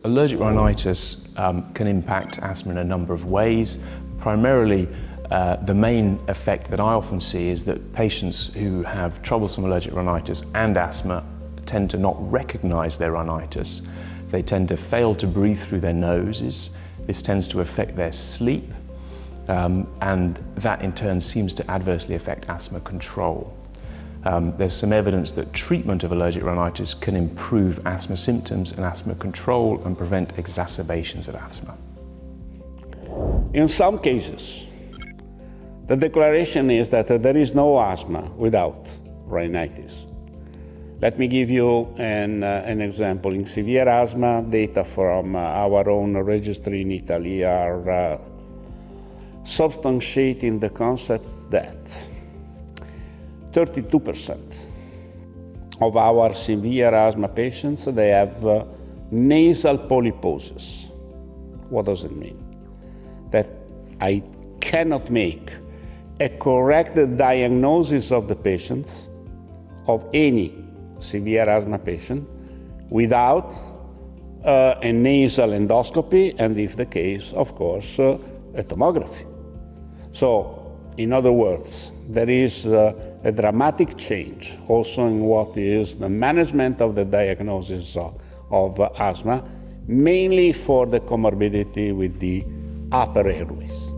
Allergic rhinitis can impact asthma in a number of ways. Primarily, the main effect that I often see is that patients who have troublesome allergic rhinitis and asthma tend to not recognize their rhinitis. They tend to fail to breathe through their noses. This tends to affect their sleep, and that in turn seems to adversely affect asthma control. There's some evidence that treatment of allergic rhinitis can improve asthma symptoms and asthma control and prevent exacerbations of asthma. In some cases, the declaration is that there is no asthma without rhinitis. Let me give you an example. In severe asthma, data from our own registry in Italy are substantiating the concept that 32% of our severe asthma patients, they have nasal polyposis. What does it mean? That I cannot make a correct diagnosis of the patient, of any severe asthma patient, without a nasal endoscopy, and if the case, of course, a tomography. So, in other words, there is a dramatic change also in what is the management of the diagnosis of asthma, mainly for the comorbidity with the upper airways.